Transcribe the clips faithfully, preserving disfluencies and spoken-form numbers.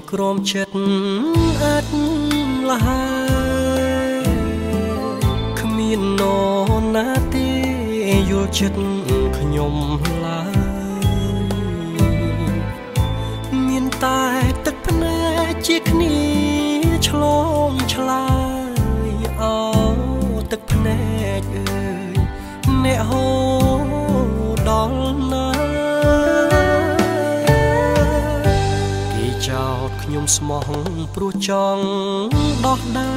ក្រមចិត្តអត់លហើយគ្មាននរណាទេយល់ចិត្តខ្ញុំឡើយមានតែទឹកភ្នែកជាគ្នាឆ្លងឆ្លើយអោទឹកភ្នែកអើយអ្នកហូរដល់ណាគេចោទខ្ញុំស្មោះព្រោះចង់ដោះដៃ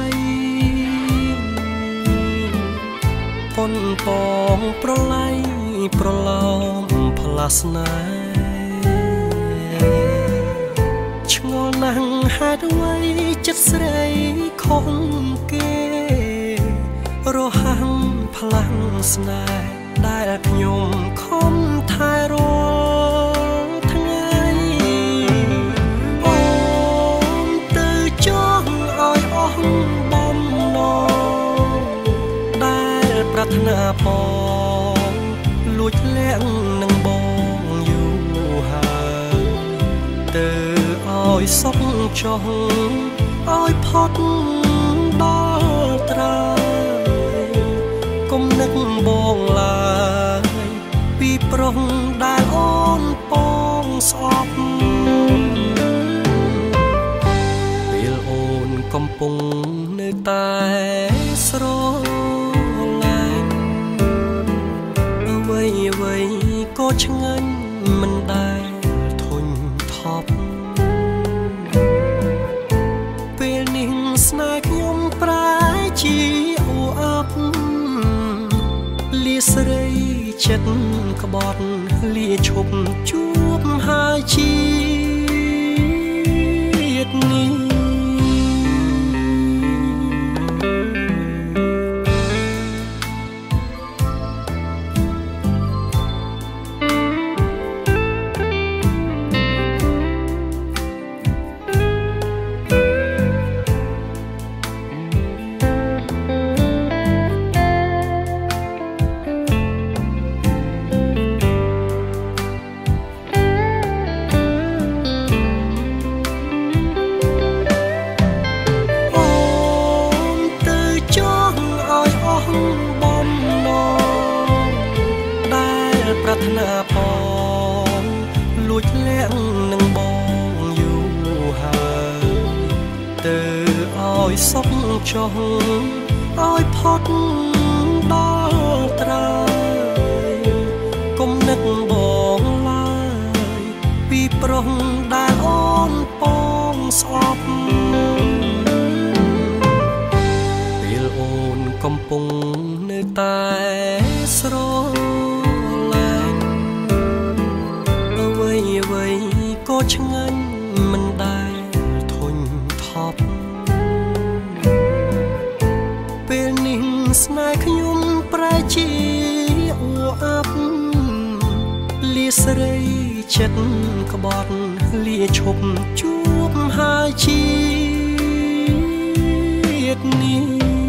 ប៉ុនពងប្រឡ័យប្រឡោមផ្លាស្នេហ៍ឆ្ងល់ណាស់ហេតុអ្វីចិត្តស្រីខុសគេរហាំងផ្លាំងស្នេហ៍ដែលខ្ញុំខំថែរាល់ថ្ងៃអូនទៅចង់ឲ្យអស់បំណងដែលប្រាថ្នាបងលួចលាក់នឹងបងយូរហើយទៅឲ្យសុខចុះឲ្យផុតដល់ត្រើយគុំនឹកបងឡើយពីប្រុសដែលអូនពងស្អប់ពេលអូនកំពុងនៅតែស្រឡាញ់អ្វីអ្វីក៏ឆ្ងាញ់មិនដែលធុញថប់ពេលនេះស្នេហ៍ខ្ញុំប្រែជាអួអប់លាស្រីចិត្តក្បត់លាឈប់ជួបហើយជាតិនេះប្រាថ្នាបងលួចលាក់នឹងបងយូរហើយទៅឲ្យសុខចុះឲ្យផុតដល់ត្រើយគុំនឹកបងឡើយពីប្រុសដែលអូនពងស្អប់ពេលអូនកំពុងនៅតែស្រអ្វីក៏ឆ្ងាញ់មិនដែលធុញថប់ពេលនេះស្នេហ៍ខ្ញុំប្រែជាអួអាប់លាស្រីចិត្តក្បត់លាឈប់ជួបហើយជាតិនេះ